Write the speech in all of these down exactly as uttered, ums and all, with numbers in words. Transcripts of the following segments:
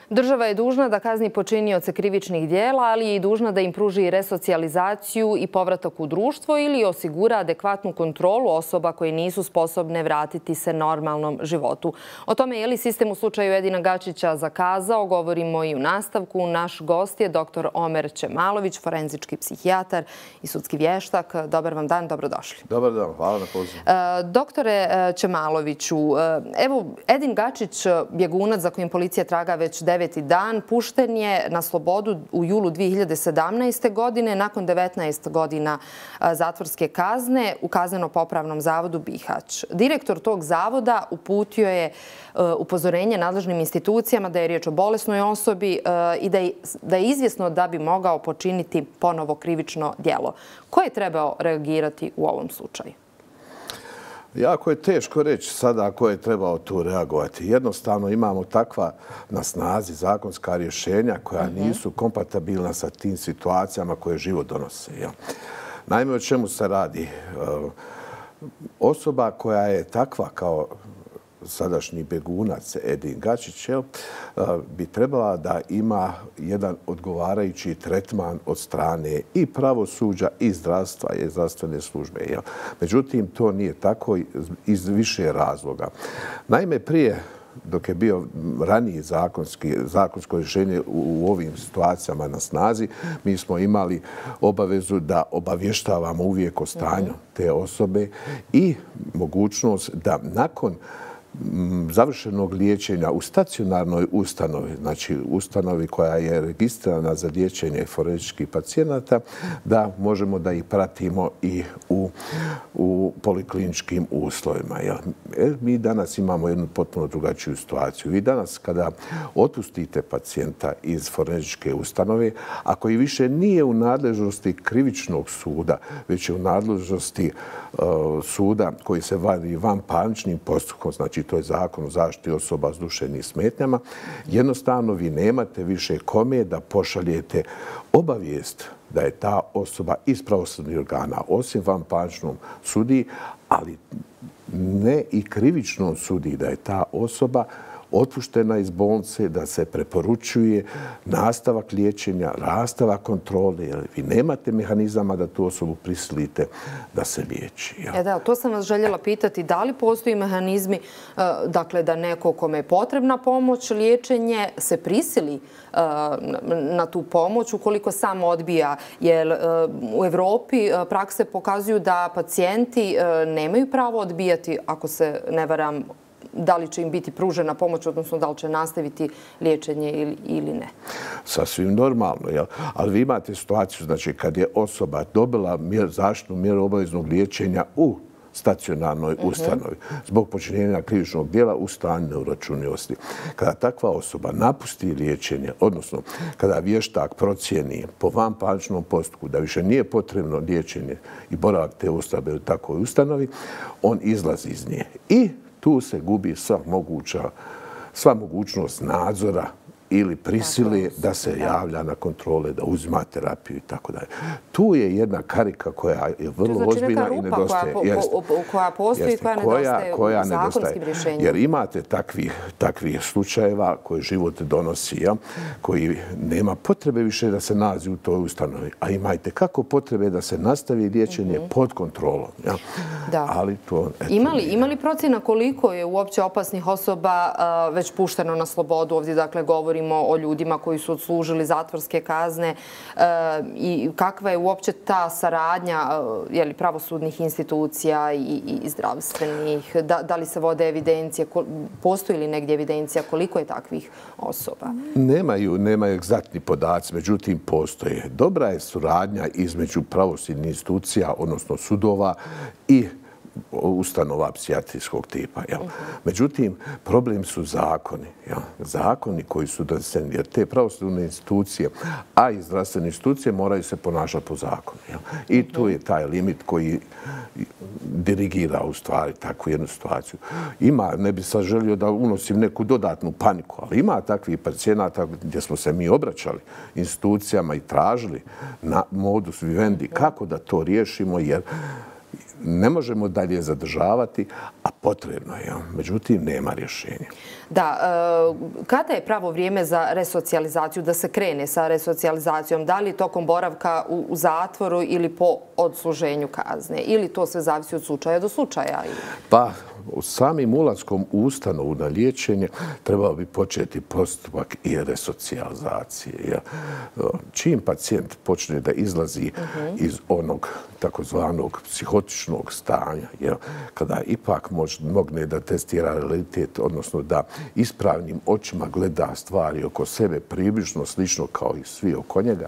Država je dužna da kazni počinioce krivičnih dijela, ali je i dužna da im pruži resocijalizaciju i povratak u društvo ili osigura adekvatnu kontrolu osoba koje nisu sposobne vratiti se normalnom životu. O tome je li sistem u slučaju Edina Gačića zakazao, govorimo i u nastavku. Naš gost je doktor Omer Ćemalović, forenzički psihijatar i sudski vještak. Dobar vam dan, dobrodošli. Dobar dan, hvala na pozivu. Doktore Ćemaloviću, evo, Edin Gačić, bjegunac za kojim policija traga već deveti dan, pušten je na slobodu u julu dvije hiljade sedamnaeste. godine nakon devetnaest godina zatvorske kazne u Kazneno-popravnom zavodu Bihać. Direktor tog zavoda uputio je upozorenje nadležnim institucijama da je riječ o bolesnoj osobi i da je izvjesno da bi mogao počiniti ponovo krivično djelo. Ko je trebao reagirati u ovom slučaju? Jako je teško reći sada ko je trebao tu reagovati. Jednostavno imamo takva na snazi zakonska rješenja koja nisu kompatibilna sa tim situacijama koje život donose. Naime, o čemu se radi? Osoba koja je takva kao sadašnji bjegunac Edin Gačić bi trebala da ima jedan odgovarajući tretman od strane i pravosuđa i zdravstva i zdravstvene službe. Međutim, to nije tako iz više razloga. Naime, prije, dok je bio ranije zakonsko rješenje u ovim situacijama na snazi, mi smo imali obavezu da obavještavamo uvijek o stanju te osobe i mogućnost da nakon završenog liječenja u stacionarnoj ustanovi, znači ustanovi koja je registrirana za liječenje forenzičkih pacijenata, da možemo da ih pratimo i u, u polikliničkim uslovima. Mi danas imamo jednu potpuno drugačiju situaciju. Vi danas kada otpustite pacijenta iz forenzičke ustanove, ako i više nije u nadležnosti krivičnog suda, već je u nadležnosti uh, suda koji se vadi vanparničnim postupkom, znači to je Zakon o zaštiti osoba s duševnim smetnjama, jednostavno vi nemate više kome da pošaljete obavijest da je ta osoba iz pravosudnih organa, osim vanparničnom sudi, ali ne i krivičnom sudi, da je ta osoba otpuštena iz bolnice, da se preporučuje nastavak liječenja, nastavak kontrole, jer vi nemate mehanizama da tu osobu prisilite da se liječi. E da, to sam vas željela pitati. Da li postoji mehanizmi, dakle, da neko kome je potrebna pomoć, liječenje, se prisili na tu pomoć ukoliko sam odbija? Jer u Evropi prakse pokazuju da pacijenti nemaju pravo odbijati, ako se ne varam, da li će im biti pružena pomoć, odnosno da li će nastaviti liječenje ili ne. Sasvim normalno, jel? Ali vi imate situaciju, znači, kad je osoba dobila zaštitnu mjeru obaveznog liječenja u stacionarnoj ustanovi zbog počinjenja krivičnog djela u stanju neuračunljivosti. Kada takva osoba napusti liječenje, odnosno kada vještak procijeni po vanparničnom postupku da više nije potrebno liječenje i boravak te osobe u takvoj ustanovi, on izlazi iz nje. I tu se gubi sva moguća, sva mogućnost nadzora ili prisile da se javlja na kontrole, da uzima terapiju i tako dalje. Tu je jedna karika koja je vrlo ozbiljna i nedostaje. Koja postoji i koja nedostaje u zakonskim rješenjima. Jer imate takvih slučajeva koje život donosi, koji nema potrebe više da se nalazi u toj ustanovi, a imajte kako potrebe da se nastavi liječenje pod kontrolom. Ali to... Ima li procjena koliko je uopće opasnih osoba već pušteno na slobodu? Ovdje, dakle, govori o ljudima koji su odslužili zatvorske kazne i kakva je uopće ta saradnja pravosudnih institucija i zdravstvenih? Da li se vode evidencije? Postoji li negdje evidencija koliko je takvih osoba? Nemaju, nemaju egzaktni podaci, međutim postoje. Dobra je suradnja između pravosudnih institucija, odnosno sudova i ustanova psihijatrijskog tipa. Međutim, problem su zakoni. Zakoni koji su doneseni, jer te pravosudne institucije, a i zdravstvene institucije moraju se ponašati po zakonu. I tu je taj limit koji dirigira u stvari takvu jednu situaciju. Ima, ne bi sad želio da unosim neku dodatnu paniku, ali ima takvih pacijenata gdje smo se mi obraćali institucijama i tražili na modus vivendi kako da to riješimo, jer ne možemo dalje zadržavati, a potrebno je. Međutim, nema rješenja. Da, kada je pravo vrijeme za resocijalizaciju, da se krene sa resocijalizacijom? Da li tokom boravka u zatvoru ili po odsluženju kazne? Ili to sve zavisi od slučaja do slučaja? Pa, u samim ulaskom u ustanovu na liječenje trebao bi početi postupak i resocijalizacije. Čim pacijent počne da izlazi iz onog takozvanog psihotičnog stanja, kada ipak mogne da testira realitet, odnosno da ispravnim očima gleda stvari oko sebe približno slično kao i svi oko njega,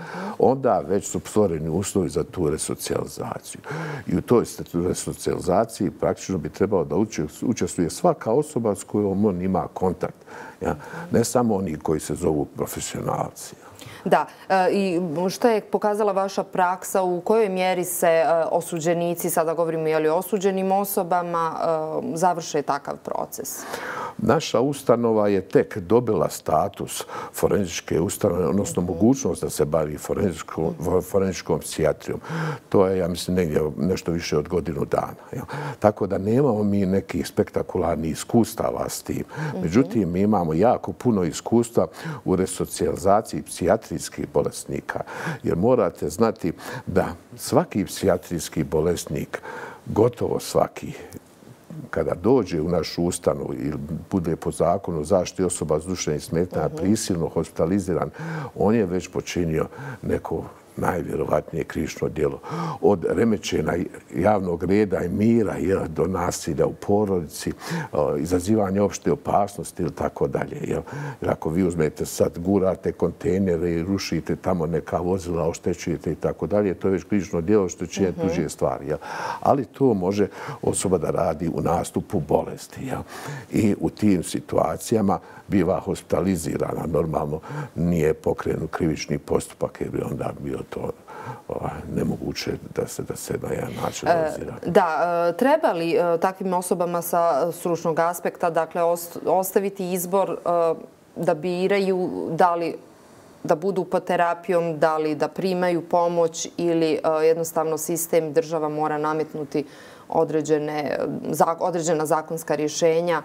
onda već su stvoreni uslovi za tu resocijalizaciju. I u toj resocijalizaciji praktično bi trebao da učestvuje svaka osoba s kojom on ima kontakt. Ne samo oni koji se zovu profesionalci. Da. I što je pokazala vaša praksa, u kojoj mjeri se osuđenici, sada govorimo i o osuđenim osobama, završe takav proces? Naša ustanova je tek dobila status forenzičke ustanove, odnosno mogućnost da se bavi forenzičkom psihijatrijom. To je, ja mislim, negdje nešto više od godinu dana. Tako da nemamo mi nekih spektakularnih iskustava s tim. Međutim, mi imamo jako puno iskustva u resocijalizaciji psihijatrijskih bolesnika. Jer morate znati da svaki psihijatrijski bolesnik, gotovo svaki, kada dođe u našu ustanovu ili bude po zakonu o zaštiti osoba s duševnim smetnjama prisilno hospitaliziran, on je već počinio neko najvjerovatnije krivično djelo. Od remećenja javnog reda i mira do nasilja u porodici, izazivanja opšte opasnosti ili tako dalje. Jer ako vi uzmete sad, gurate kontejnere i rušite tamo neka vozila, oštećujete i tako dalje, to je već krivično djelo oštećenja tuđe stvari. Ali to može osoba da radi u nastupu bolesti. I u tim situacijama biva hospitalizirana. Normalno nije pokrenut krivični postupak jer bi onda bio to nemoguće da se da se na jedan način realizira. Da, treba li takvim osobama sa stručnog aspekta dakle ostaviti izbor da biraju da li da budu pod terapijom, da li da primaju pomoć ili jednostavno sistem država mora nametnuti određena zakonska rješenja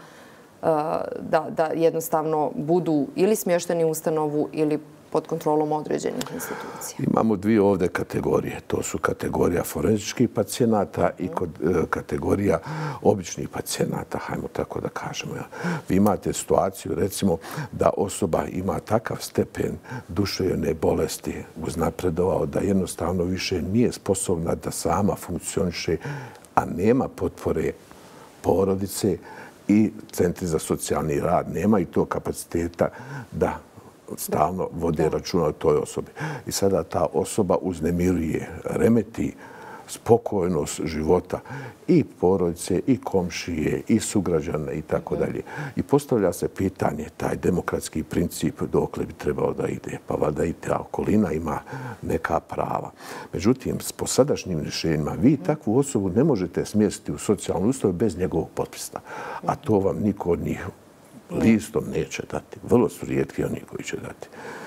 da jednostavno budu ili smješteni u ustanovu ili pod kontrolom određenih institucija? Imamo dvije ovdje kategorije. To su kategorija forenzičkih pacijenata i kategorija običnih pacijenata, hajmo tako da kažemo. Vi imate situaciju, recimo, da osoba ima takav stepen duševne bolesti uznapredovao da jednostavno više nije sposobna da sama funkcioniše, a nema potpore porodice i centri za socijalni rad. Nemaju to kapaciteta da stalno vode računa o toj osobi. I sada ta osoba uznemiruje, remeti spokojnost života i porodice, i komšije, i sugrađana i tako dalje. I postavlja se pitanje, taj demokratski princip dokle bi trebalo da ide. Pa valjda i ta okolina ima neka prava. Međutim, po sadašnjim rješenjima vi takvu osobu ne možete smjestiti u socijalnu ustanovu bez njegovog potpisa. A to vam niko od njih listom neće dati. Vrlo su rijetki oni koji će dati.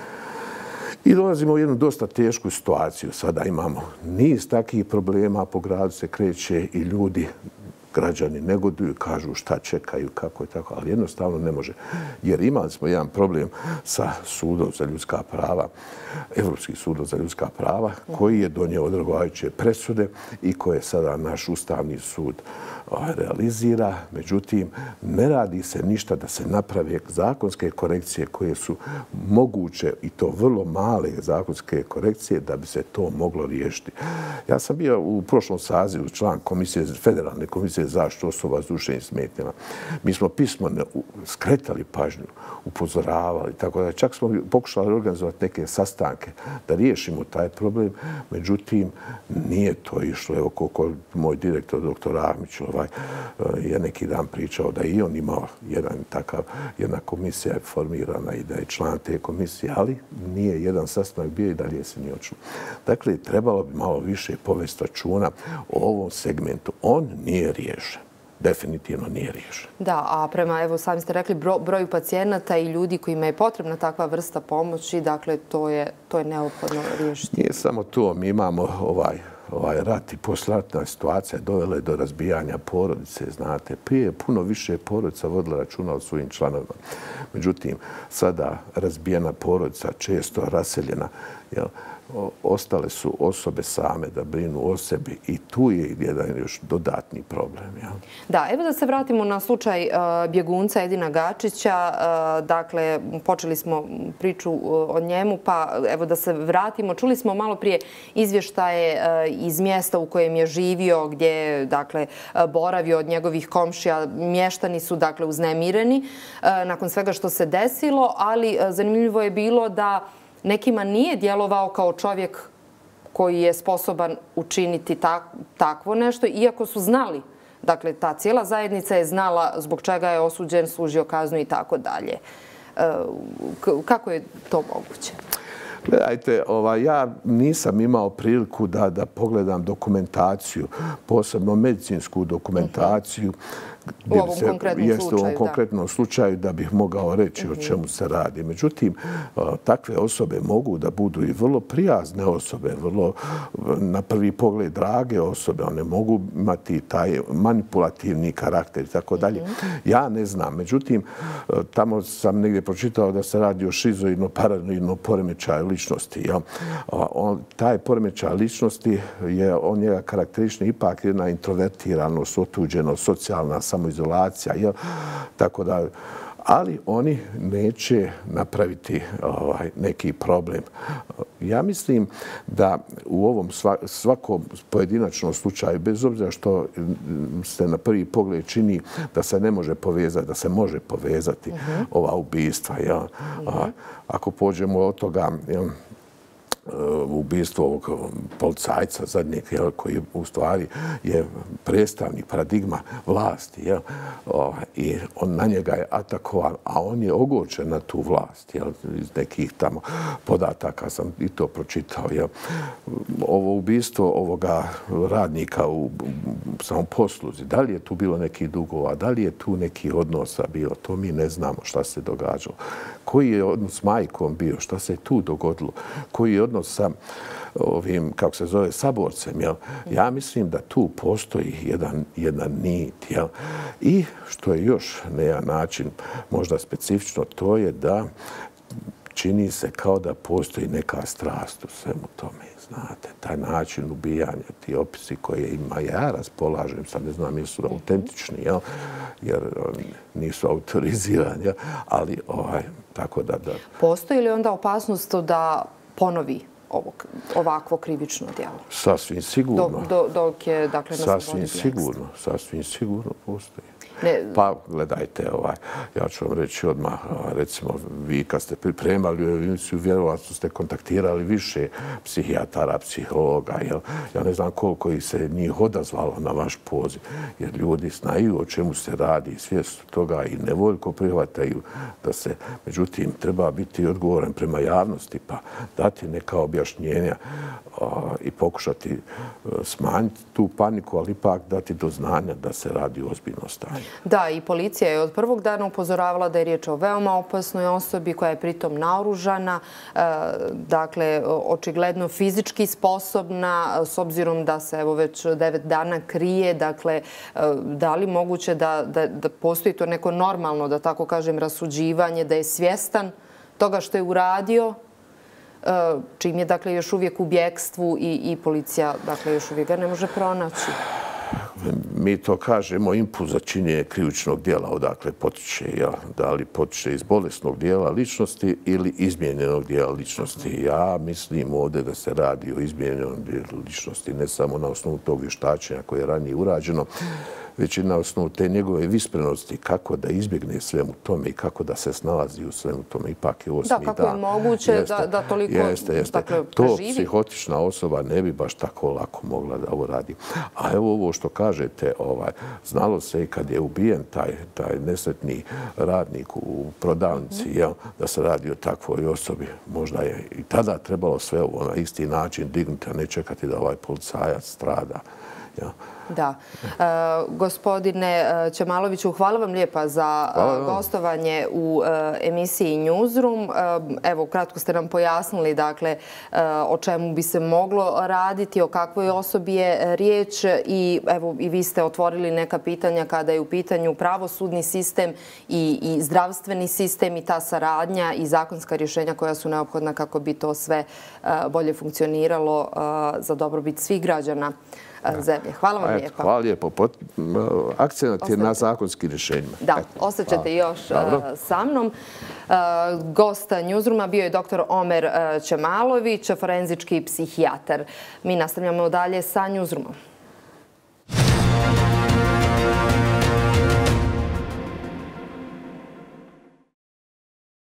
I dolazimo u jednu dosta tešku situaciju. Sada imamo niz takvih problema, po gradu se kreće i ljudi, građani negoduju, kažu šta čekaju, kako je tako, ali jednostavno ne može. Jer imali smo jedan problem sa sudom za ljudska prava, Evropski sud za ljudska prava, koji je donio odgovarajuće presude i koje sada naš Ustavni sud realizira. Međutim, ne radi se ništa da se naprave zakonske korekcije koje su moguće i to vrlo male zakonske korekcije da bi se to moglo riješiti. Ja sam bio u prošlom sazivu član komisije, Federalne komisije za zaštitu osoba s duševnim smetnjama. Mi smo pismeno skretali pažnju, upozoravali, tako da čak smo pokušali organizovati neke sastanke da riješimo taj problem. Međutim, nije to išlo. Evo koliko moj direktor, doktor Ahmić, ovaj, je neki dan pričao da i on imao jedan takav, jedna komisija je formirana i da je član te komisije, ali nije jedan sastanak bio i dalje se nije očilo. Dakle, trebalo bi malo više povesti računa o ovom segmentu. On nije riješen. Definitivno nije riješen. Da, a prema, evo, sami ste rekli, broju pacijenata i ljudi kojima je potrebna takva vrsta pomoći, dakle, to je, to je neophodno riješiti. Nije samo to. Mi imamo ovaj ovaj rat i poslatna situacija dovela je do razbijanja porodice, znate. Prije puno više porodica vodila računa o svojim članovima. Međutim, sada razbijena porodica, često raseljena, jel, ostale su osobe same da brinu o sebi i tu je jedan još dodatni problem. Ja. Da, evo da se vratimo na slučaj uh, bjegunca Edina Gačića. Uh, dakle, počeli smo priču uh, o njemu, pa evo da se vratimo. Čuli smo malo prije izvještaje uh, iz mjesta u kojem je živio, gdje je dakle, uh, boravio od njegovih komšija. Mještani su dakle, uznemireni uh, nakon svega što se desilo, ali uh, zanimljivo je bilo da nekima nije djelovao kao čovjek koji je sposoban učiniti tak, takvo nešto, iako su znali. Dakle, ta cijela zajednica je znala zbog čega je osuđen, služio kaznu i tako dalje. Kako je to moguće? Gledajte, ovaj, ja nisam imao priliku da, da pogledam dokumentaciju, posebno medicinsku dokumentaciju, u ovom se, konkretnom jeste slučaju, u ovom konkretnom slučaju da bih mogao reći o čemu se radi. Međutim, takve osobe mogu da budu i vrlo prijazne osobe, vrlo na prvi pogled drage osobe. One mogu imati taj manipulativni karakter i tako dalje. Ja ne znam. Međutim, tamo sam negdje pročitao da se radi o šizoidno-paranoidno poremećaju ličnosti. Ja. On, taj poremećaj ličnosti je on njega karakterični ipak jedna introvertiranost, otuđenost, socijalna samoizolacija, jel? Tako da, ali oni neće napraviti ovaj, neki problem. Ja mislim da u ovom svakom pojedinačnom slučaju, bez obzira što se na prvi pogled čini da se ne može povezati, da se može povezati uh-huh. ova ubistva. Jel? Uh-huh. Ako pođemo od toga, jel, ubistvo ovog policajca zadnjeg, jel, koji u stvari je predstavnik paradigma vlasti, jel, o, i on na njega je atakovan, a on je ogorčen na tu vlast, jel, iz nekih tamo podataka sam i to pročitao. Jel. Ovo ubistvo ovoga radnika u samom posluzi, da li je tu bilo nekih dugova, da li je tu neki odnosa bilo, to mi ne znamo šta se događalo. Koji je odnos s majkom bio, šta se tu dogodilo, koji je odnos sa ovim, kako se zove, saborcem, jel? Ja mislim da tu postoji jedan, jedan nit, jel? I što je još na jedan način možda specifično, to je da čini se kao da postoji neka strast u svemu tome. Znate, taj način ubijanja, ti opisi koje ima, ja raspolažem, sad ne znam jesu autentični, jel? Jer nisu autorizirani, jel? Ali ovaj, tako da, da... Postoji li onda opasnost da ponovi ovog, ovakvo krivično djelo? Sasvim sigurno. Dok, do, dok je, dakle, na sasvim sigurno, sasvim sigurno postoji. Ne. Pa, gledajte, ovaj, ja ću vam reći odmah, recimo, vi kad ste pripremali emisiju, vjerovatno ste kontaktirali više psihijatara, psihologa, jel? Ja ne znam koliko ih se njih odazvalo na vaš poziv, jer ljudi znaju o čemu se radi, svijest toga i nevoljko prihvataju da se, međutim, treba biti odgovoran prema javnosti, pa dati neka objašnjenja a, i pokušati a, smanjiti tu paniku, ali ipak dati do znanja da se radi o ozbiljnom stanju. Da, i policija je od prvog dana upozoravala da je riječ o veoma opasnoj osobi koja je pritom naoružana, dakle, očigledno fizički sposobna, s obzirom da se evo već devet dana krije. Dakle, da li moguće da, da, da postoji to neko normalno, da tako kažem, rasuđivanje, da je svjestan toga što je uradio, čim je, dakle, još uvijek u bjekstvu i, i policija, dakle, još uvijek ga ne može pronaći? Mi to kažemo impuls za činjenje krivičnog dijela, odakle potiče, ja, da li potiče iz bolesnog dijela ličnosti ili izmijenjenog dijela ličnosti. Ja mislim ovdje da se radi o izmijenjenom dijelu ličnosti, ne samo na osnovu tog vještačenja koje je ranije urađeno, već i na osnovu te njegove visprenosti kako da izbjegne svemu tome i kako da se snalazi u svemu tome. Ipak je osmi dan. Da, kako je moguće jeste, da, da toliko jeste, jeste. Dakle, to psihotična osoba ne bi baš tako lako mogla da ovo radi. A evo ovo što kažete, ovaj, znalo se i kad je ubijen taj, taj nesretni radnik u prodavnici, mm. jel, da se radi o takvoj osobi. Možda je i tada trebalo sve ovo na isti način dignuti, a ne čekati da ovaj policajac strada. Jel. Da. Gospodine Ćemaloviću, hvala vam lijepa za gostovanje u emisiji Newsroom. Evo, kratko ste nam pojasnili dakle, o čemu bi se moglo raditi, o kakvoj osobi je riječ i evo i vi ste otvorili neka pitanja kada je u pitanju pravosudni sistem i, i zdravstveni sistem i ta saradnja i zakonska rješenja koja su neophodna kako bi to sve bolje funkcioniralo za dobrobit svih građana zemlje. Hvala vam lijepa. Hvala lijepo. Akcenat je na zakonskim rješenjima. Da, ostaćete još sa mnom. Gost Newsrooma bio je doktor Omer Ćemalović, forenzički psihijatar. Mi nastavljamo dalje sa Newsroomom.